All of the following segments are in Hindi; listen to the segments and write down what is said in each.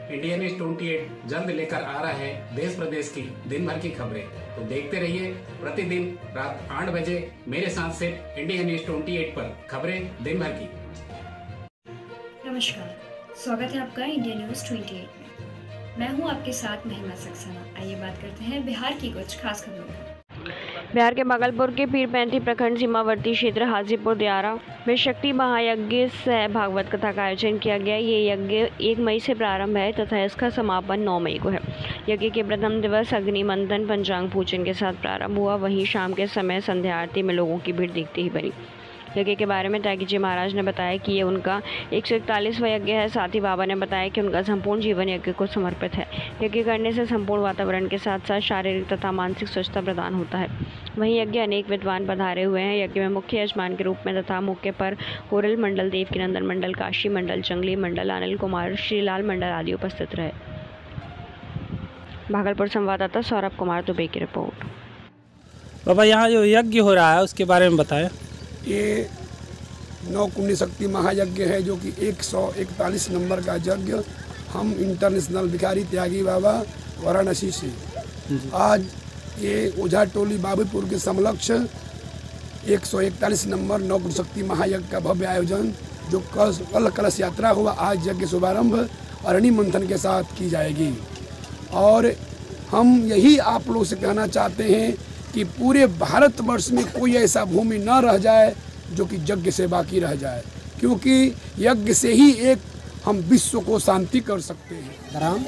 इंडिया न्यूज 28 जल्द लेकर आ रहा है देश प्रदेश की दिन भर की खबरें। तो देखते रहिए प्रतिदिन रात 8 बजे मेरे साथ से इंडिया न्यूज 28 पर खबरें दिन भर की। नमस्कार, स्वागत है आपका इंडिया न्यूज 28 में। मैं हूं आपके साथ महिमा सक्सेना। आइए बात करते हैं बिहार की कुछ खास खबरों पर। बिहार के भागलपुर के पीरपैंती प्रखंड सीमावर्ती क्षेत्र हाजीपुर दियारा में शक्ति महायज्ञ सह भागवत कथा का आयोजन किया गया। ये यज्ञ 1 मई से प्रारंभ है तथा इसका समापन 9 मई को है। यज्ञ के प्रथम दिवस अग्नि मंथन पंचांग पूजन के साथ प्रारंभ हुआ। वहीं शाम के समय संध्या आरती में लोगों की भीड़ दिखती ही बनी। यज्ञ के बारे में त्यागी जी महाराज ने बताया कि ये उनका 141वां यज्ञ है। साथ ही बाबा ने बताया कि उनका संपूर्ण जीवन यज्ञ को समर्पित है। यज्ञ करने से संपूर्ण वातावरण के साथ साथ शारीरिक तथा मानसिक स्वच्छता प्रदान होता है। वहीं यज्ञ अनेक विद्वान पधारे हुए हैं। यज्ञ में मुख्य यजमान के रूप में तथा मुख्य पर होरल मंडल, देवकीनंदन मंडल, काशी मंडल, जंगली मंडल, अनिल कुमार, श्रीलाल मंडल आदि उपस्थित रहे। भागलपुर संवाददाता सौरभ कुमार दुबे की रिपोर्ट। बाबा, यहाँ जो यज्ञ हो रहा है उसके बारे में बताएं। ये नवकुंडी शक्ति महायज्ञ है जो कि 141 नंबर का यज्ञ हम इंटरनेशनल भिखारी त्यागी बाबा वाराणसी से आज ये ओझा टोली बाबूपुर के समलक्ष 141 नंबर नवकुंडी शक्ति महायज्ञ का भव्य आयोजन जो कल कलश यात्रा हुआ, आज यज्ञ शुभारंभ अग्नि मंथन के साथ की जाएगी। और हम यही आप लोग से कहना चाहते हैं कि पूरे भारतवर्ष में कोई ऐसा भूमि न रह जाए जो कि यज्ञ से बाकी रह जाए, क्योंकि यज्ञ से ही एक हम विश्व को शांति कर सकते हैं। ग्राम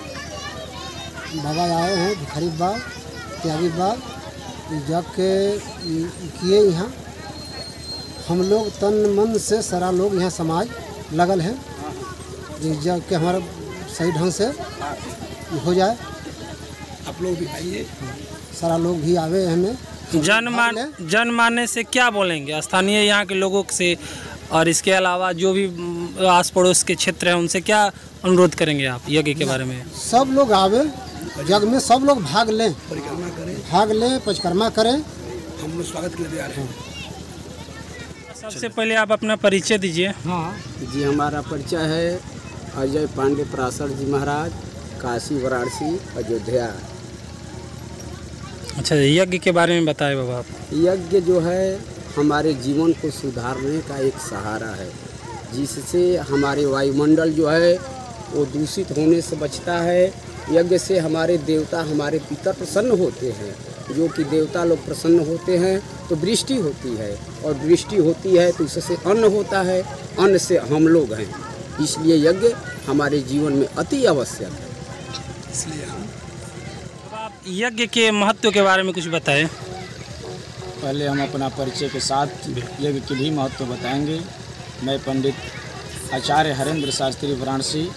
बाबा आए हैं भिखारी बाग त्यागी बाग यज्ञ किए। यहाँ हम लोग तन मन से सारा लोग यहाँ समाज लगल है यज्ञ के हमारा सही ढंग से हो जाए। आप लोग भी आइए, सारा लोग भी आवे हमें जनमानने से क्या बोलेंगे स्थानीय यहाँ के लोगों से, और इसके अलावा जो भी आस पड़ोस के क्षेत्र हैं उनसे क्या अनुरोध करेंगे आप यज्ञ के बारे में? सब लोग आवे यज्ञ में, सब लोग भाग लें, परिक्रमा करें। हम लोग स्वागत के लिए तैयार हैं। सबसे पहले आप अपना परिचय दीजिए। हाँ जी, हमारा परिचय है अजय पांडे पराशर जी महाराज, काशी वाराणसी अयोध्या। अच्छा, यज्ञ के बारे में बताएं बाबा आप। यज्ञ जो है हमारे जीवन को सुधारने का एक सहारा है, जिससे हमारे वायुमंडल जो है वो दूषित होने से बचता है। यज्ञ से हमारे देवता, हमारे पितर प्रसन्न होते हैं। जो कि देवता लोग प्रसन्न होते हैं तो वृष्टि होती है, और वृष्टि होती है तो उससे अन्न होता है, अन्न से हम लोग हैं। इसलिए यज्ञ हमारे जीवन में अति आवश्यक है। इसलिए हम यज्ञ के महत्व के बारे में कुछ बताएं। पहले हम अपना परिचय के साथ यज्ञ के भी महत्व बताएंगे। मैं पंडित आचार्य हरेंद्र शास्त्री वाराणसी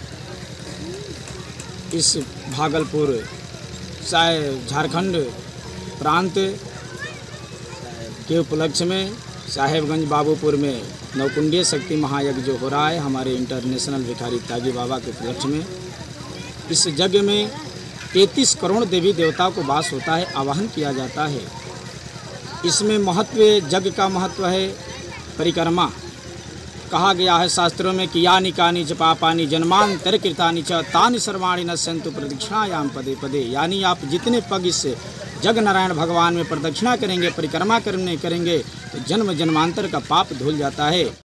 इस भागलपुर झारखंड प्रांत के उपलक्ष्य में साहेबगंज बाबूपुर में नवकुंडीय शक्ति महायज्ञ जो हो रहा है हमारे इंटरनेशनल भिखारी त्यागी बाबा के उपलक्ष्य में, इस यज्ञ में 33 करोड़ देवी देवताओं को वास होता है, आवाहन किया जाता है। इसमें महत्व, यज्ञ का महत्व है परिक्रमा। कहा गया है शास्त्रों में कि यानि कानि च पापानि जन्मांतर कृतानि च तानि सर्वाणि नश्यन्तु प्रदक्षिणायाम पदे पदे। यानी आप जितने पग इस जग नारायण भगवान में प्रदक्षिणा करेंगे, परिक्रमा करेंगे तो जन्म जन्मांतर का पाप धुल जाता है।